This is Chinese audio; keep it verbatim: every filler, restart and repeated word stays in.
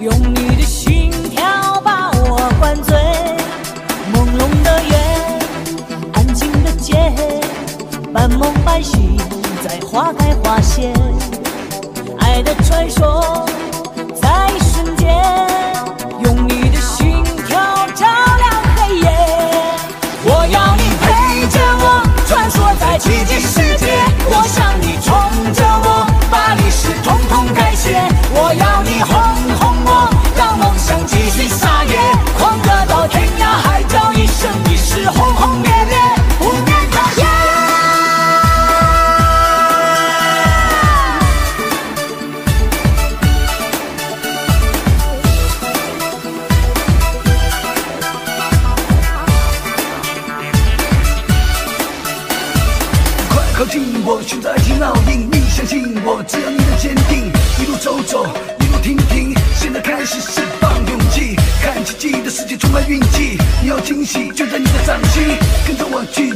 用你的心跳把我灌醉，朦胧的月，安静的街，半梦半醒，在花开花谢，爱的传说在瞬间，用你的心跳照亮黑夜。我要你陪着我，穿梭在奇迹世界，我想你宠着我，把历史统统改写。我要你哄哄我，让梦想继续撒野，狂热到天涯海角，一生一世轰轰烈烈，不眠不夜。 快靠近我，寻找爱情烙印，你相信我，只要你能坚定，一路走走，一路听听，现在开始释放勇气，看奇迹的世界充满运气，你要惊喜就在你的掌心，跟着我去